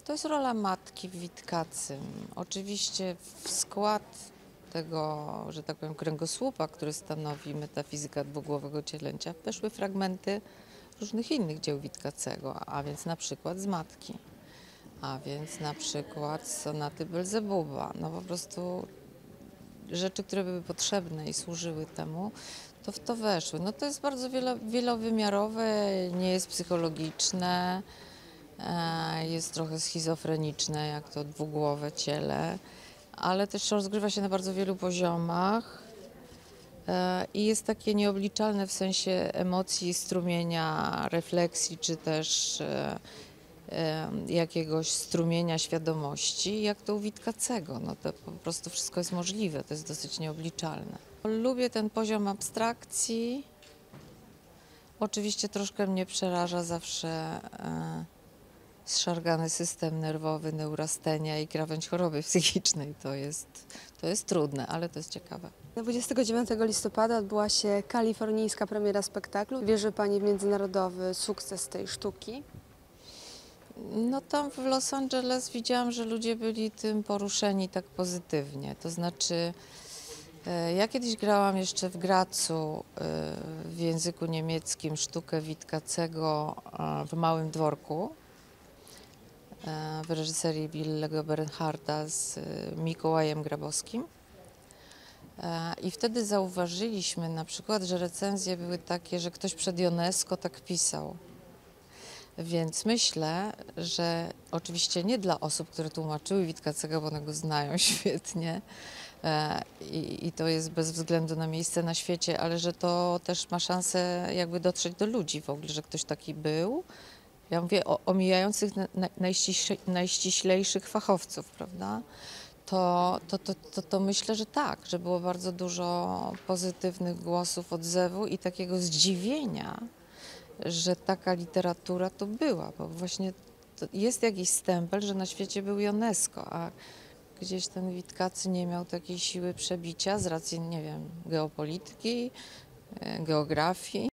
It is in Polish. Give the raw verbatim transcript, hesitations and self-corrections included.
To jest rola matki w Witkacym. Oczywiście w skład tego, że tak powiem, kręgosłupa, który stanowi metafizyka dwugłowego cielęcia, weszły fragmenty różnych innych dzieł Witkacego, a więc na przykład z Matki, a więc na przykład z sonaty Belzebuba. No po prostu rzeczy, które były potrzebne i służyły temu, to w to weszły. No to jest bardzo wielo, wielowymiarowe, nie jest psychologiczne, e, jest trochę schizofreniczne, jak to dwugłowe ciele, ale też rozgrywa się na bardzo wielu poziomach e, i jest takie nieobliczalne w sensie emocji, strumienia, refleksji, czy też e, e, jakiegoś strumienia świadomości, jak to u Witkacego. No to po prostu wszystko jest możliwe, to jest dosyć nieobliczalne. Lubię ten poziom abstrakcji. Oczywiście troszkę mnie przeraża zawsze e, zszargany system nerwowy, neurastenia i krawędź choroby psychicznej. To jest, to jest trudne, ale to jest ciekawe. dwudziestego dziewiątego listopada odbyła się kalifornijska premiera spektaklu. Wierzy Pani w międzynarodowy sukces tej sztuki? No tam w Los Angeles widziałam, że ludzie byli tym poruszeni tak pozytywnie. To znaczy, e, ja kiedyś grałam jeszcze w Gracu e, w języku niemieckim sztukę Witkacego e, w Małym Dworku e, w reżyserii Billego Bernharda z e, Mikołajem Grabowskim. E, I wtedy zauważyliśmy na przykład, że recenzje były takie, że ktoś przed UNESCO tak pisał. Więc myślę, że oczywiście nie dla osób, które tłumaczyły Witkacego, bo one go znają świetnie e, i, i to jest bez względu na miejsce na świecie, ale że to też ma szansę jakby dotrzeć do ludzi w ogóle, że ktoś taki był. Ja mówię o omijających na, na, najściśle, najściślejszych fachowców, prawda? To, to, to, to, to myślę, że tak, że było bardzo dużo pozytywnych głosów, odzewu i takiego zdziwienia, że taka literatura to była, bo właśnie jest jakiś stempel, że na świecie był UNESCO, a gdzieś ten Witkacy nie miał takiej siły przebicia z racji, nie wiem, geopolityki, e, geografii.